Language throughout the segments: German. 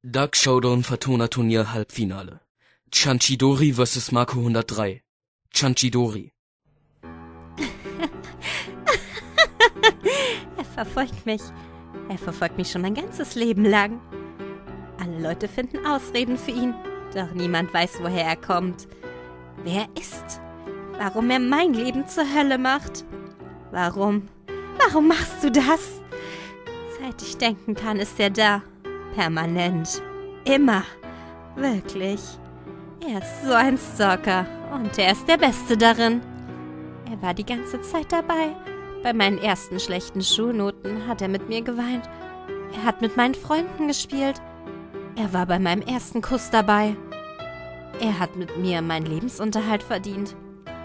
Dark Showdown Fortuna Turnier Halbfinale. Chanchidori vs. Marco 103. Chanchidori. Er verfolgt mich. Er verfolgt mich schon mein ganzes Leben lang. Alle Leute finden Ausreden für ihn, doch niemand weiß, woher er kommt. Wer er ist. Warum er mein Leben zur Hölle macht. Warum? Warum machst du das? Seit ich denken kann, ist er da. Permanent. Immer. Wirklich. Er ist so ein Stalker und er ist der Beste darin. Er war die ganze Zeit dabei. Bei meinen ersten schlechten Schulnoten hat er mit mir geweint. Er hat mit meinen Freunden gespielt. Er war bei meinem ersten Kuss dabei. Er hat mit mir meinen Lebensunterhalt verdient.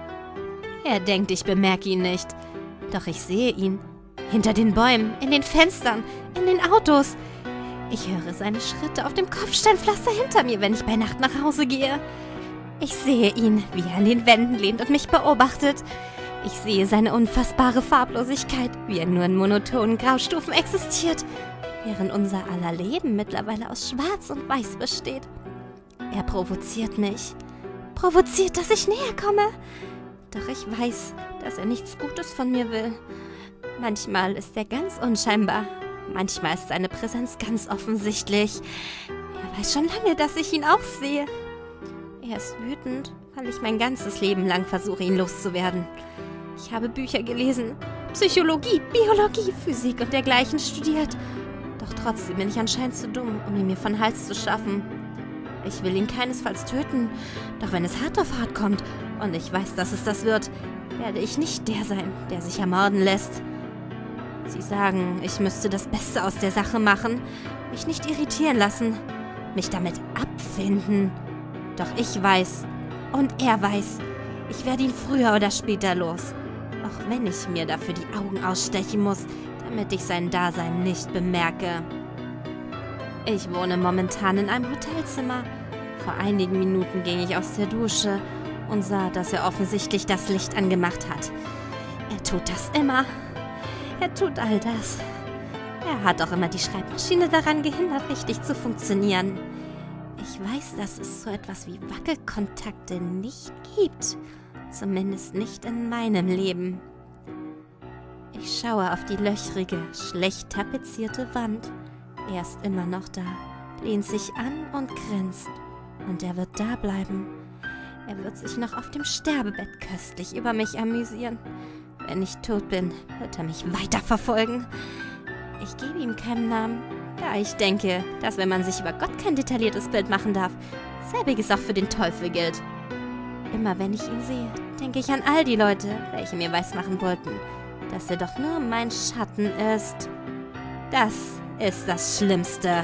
Er denkt, ich bemerke ihn nicht. Doch ich sehe ihn. Hinter den Bäumen, in den Fenstern, in den Autos. Ich höre seine Schritte auf dem Kopfsteinpflaster hinter mir, wenn ich bei Nacht nach Hause gehe. Ich sehe ihn, wie er an den Wänden lehnt und mich beobachtet. Ich sehe seine unfassbare Farblosigkeit, wie er nur in monotonen Graustufen existiert, während unser aller Leben mittlerweile aus Schwarz und Weiß besteht. Er provoziert mich. Provoziert, dass ich näher komme. Doch ich weiß, dass er nichts Gutes von mir will. Manchmal ist er ganz unscheinbar. Manchmal ist seine Präsenz ganz offensichtlich. Er weiß schon lange, dass ich ihn auch sehe. Er ist wütend, weil ich mein ganzes Leben lang versuche, ihn loszuwerden. Ich habe Bücher gelesen, Psychologie, Biologie, Physik und dergleichen studiert. Doch trotzdem bin ich anscheinend zu dumm, um ihn mir von Hals zu schaffen. Ich will ihn keinesfalls töten, doch wenn es hart auf hart kommt, und ich weiß, dass es das wird, werde ich nicht der sein, der sich ermorden lässt. Sie sagen, ich müsste das Beste aus der Sache machen, mich nicht irritieren lassen, mich damit abfinden. Doch ich weiß, und er weiß, ich werde ihn früher oder später los. Auch wenn ich mir dafür die Augen ausstechen muss, damit ich sein Dasein nicht bemerke. Ich wohne momentan in einem Hotelzimmer. Vor einigen Minuten ging ich aus der Dusche und sah, dass er offensichtlich das Licht angemacht hat. Er tut das immer. Er tut all das. Er hat auch immer die Schreibmaschine daran gehindert, richtig zu funktionieren. Ich weiß, dass es so etwas wie Wackelkontakte nicht gibt. Zumindest nicht in meinem Leben. Ich schaue auf die löchrige, schlecht tapezierte Wand. Er ist immer noch da, lehnt sich an und grinst. Und er wird da bleiben. Er wird sich noch auf dem Sterbebett köstlich über mich amüsieren. Wenn ich tot bin, wird er mich weiterverfolgen. Ich gebe ihm keinen Namen, da ich denke, dass wenn man sich über Gott kein detailliertes Bild machen darf, selbiges auch für den Teufel gilt. Immer wenn ich ihn sehe, denke ich an all die Leute, welche mir weismachen wollten, dass er doch nur mein Schatten ist. Das ist das Schlimmste.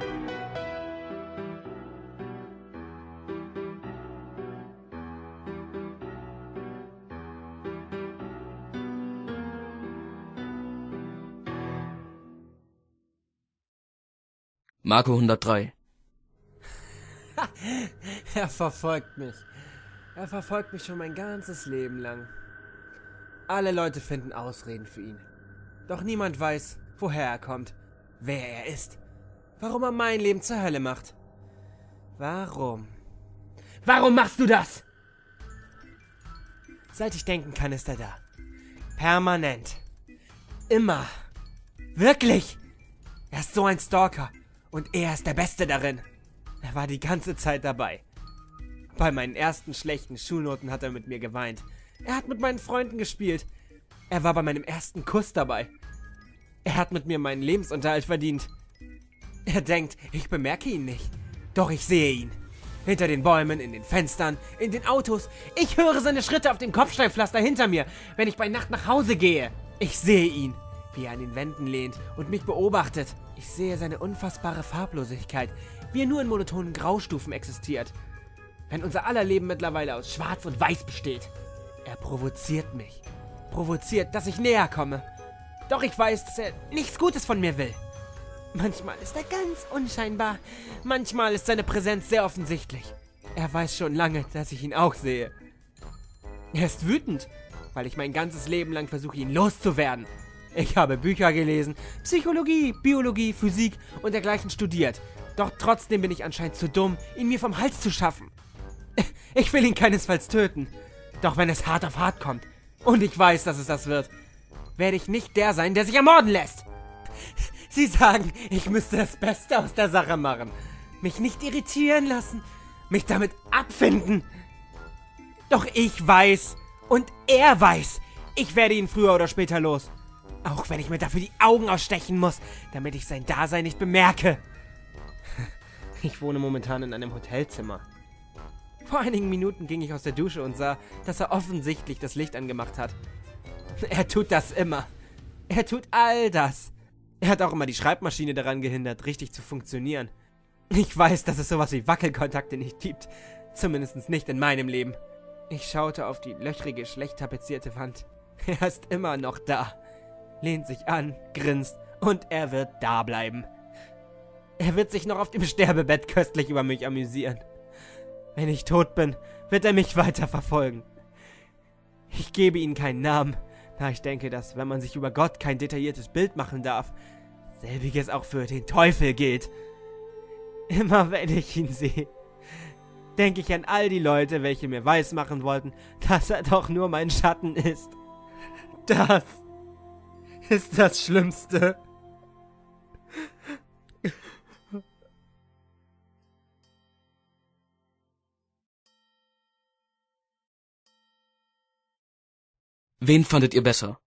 Marco 103. Er verfolgt mich. Er verfolgt mich schon mein ganzes Leben lang. Alle Leute finden Ausreden für ihn. Doch niemand weiß, woher er kommt, wer er ist, warum er mein Leben zur Hölle macht. Warum? Warum machst du das? Seit ich denken kann, ist er da. Permanent. Immer. Wirklich. Er ist so ein Stalker. Und er ist der Beste darin. Er war die ganze Zeit dabei. Bei meinen ersten schlechten Schulnoten hat er mit mir geweint. Er hat mit meinen Freunden gespielt. Er war bei meinem ersten Kuss dabei. Er hat mit mir meinen Lebensunterhalt verdient. Er denkt, ich bemerke ihn nicht. Doch ich sehe ihn. Hinter den Bäumen, in den Fenstern, in den Autos. Ich höre seine Schritte auf dem Kopfsteinpflaster hinter mir, wenn ich bei Nacht nach Hause gehe. Ich sehe ihn, wie er an den Wänden lehnt und mich beobachtet. Ich sehe seine unfassbare Farblosigkeit, wie er nur in monotonen Graustufen existiert. Wenn unser aller Leben mittlerweile aus Schwarz und Weiß besteht. Er provoziert mich. Provoziert, dass ich näher komme. Doch ich weiß, dass er nichts Gutes von mir will. Manchmal ist er ganz unscheinbar. Manchmal ist seine Präsenz sehr offensichtlich. Er weiß schon lange, dass ich ihn auch sehe. Er ist wütend, weil ich mein ganzes Leben lang versuche, ihn loszuwerden. Ich habe Bücher gelesen, Psychologie, Biologie, Physik und dergleichen studiert. Doch trotzdem bin ich anscheinend zu dumm, ihn mir vom Hals zu schaffen. Ich will ihn keinesfalls töten. Doch wenn es hart auf hart kommt, und ich weiß, dass es das wird, werde ich nicht der sein, der sich ermorden lässt. Sie sagen, ich müsste das Beste aus der Sache machen. Mich nicht irritieren lassen, mich damit abfinden. Doch ich weiß, und er weiß, ich werde ihn früher oder später los. Auch wenn ich mir dafür die Augen ausstechen muss, damit ich sein Dasein nicht bemerke. Ich wohne momentan in einem Hotelzimmer. Vor einigen Minuten ging ich aus der Dusche und sah, dass er offensichtlich das Licht angemacht hat. Er tut das immer. Er tut all das. Er hat auch immer die Schreibmaschine daran gehindert, richtig zu funktionieren. Ich weiß, dass es sowas wie Wackelkontakte nicht gibt. Zumindest nicht in meinem Leben. Ich schaute auf die löchrige, schlecht tapezierte Wand. Er ist immer noch da. Lehnt sich an, grinst und er wird da bleiben. Er wird sich noch auf dem Sterbebett köstlich über mich amüsieren. Wenn ich tot bin, wird er mich weiter verfolgen. Ich gebe ihm keinen Namen, da ich denke, dass, wenn man sich über Gott kein detailliertes Bild machen darf, selbiges auch für den Teufel gilt. Immer wenn ich ihn sehe, denke ich an all die Leute, welche mir weismachen wollten, dass er doch nur mein Schatten ist. Das ist das Schlimmste. Wen fandet ihr besser?